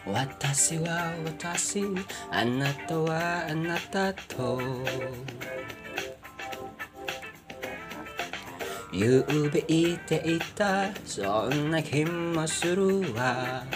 私は私、あなたはあなたとゆうべ言っていた、そんな気もするわ。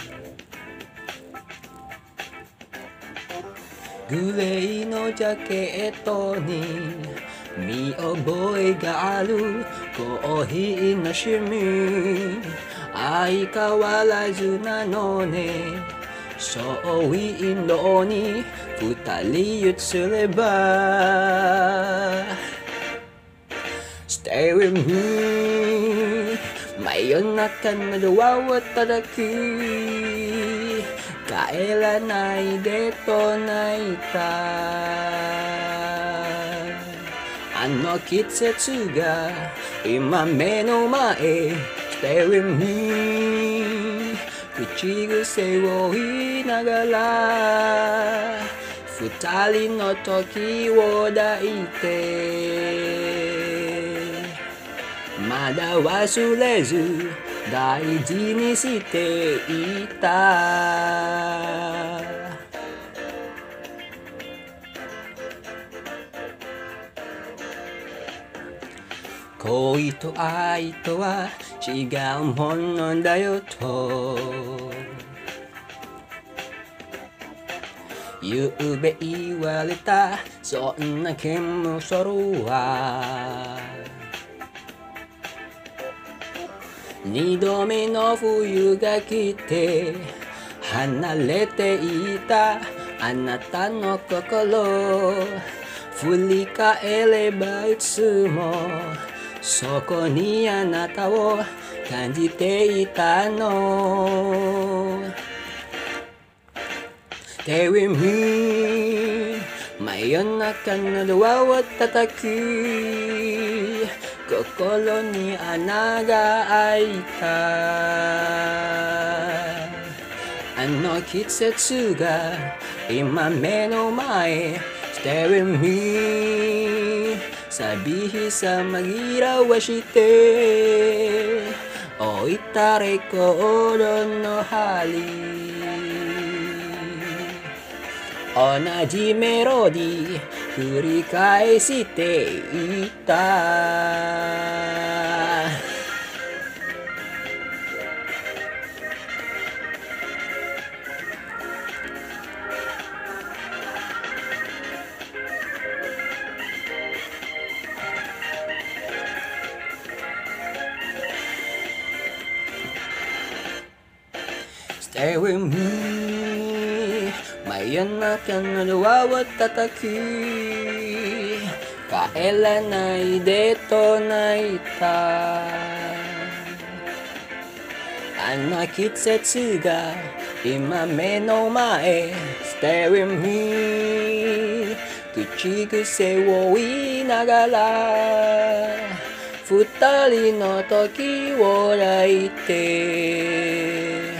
グレーのジャケットに見覚えがあるコーヒーのシミ、相変わらずなのね。ショーウィンドウに二人映れば Stay with me 真夜中のドアを叩き帰らないでと泣いたあの季節が今目の前 Stay with me 口癖を言いながら二人の時を抱いてまだ忘れず大事にしていた恋と愛とは違うものだよとゆうべ言われたそんな気もするわ二度目の冬が来て離れていたあなたの心振り返ればいつもそこにあなたを感じていたの Stay with me 真夜中のドアを叩き心に穴が開いたあの季節が今目の前 Stay with me 寂しさ紛らわして置いたレコードの針同じメロディー繰り返していたStay with me 真夜中のドアを叩き帰らないでと泣いたあの季節が今目の前 Stay with me 口癖を言いながら二人の時を抱いて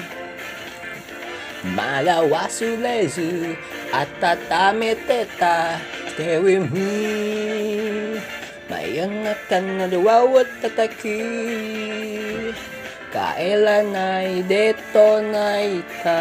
まだ忘れず温めてた Stay with me 真夜中のドアを叩き帰らないでと泣いた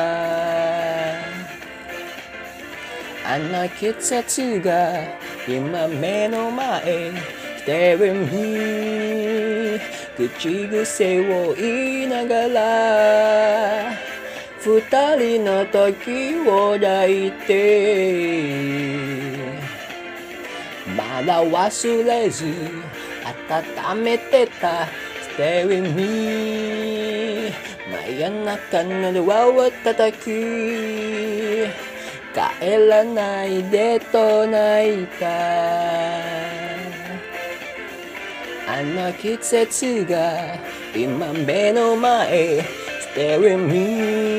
あの季節が今目の前 Stay with me 口癖を言いながら二人の時を抱いてまだ忘れず温めてた Stay with me 真夜中のドアを叩き帰らないでと泣いたあの季節が今目の前 Stay with me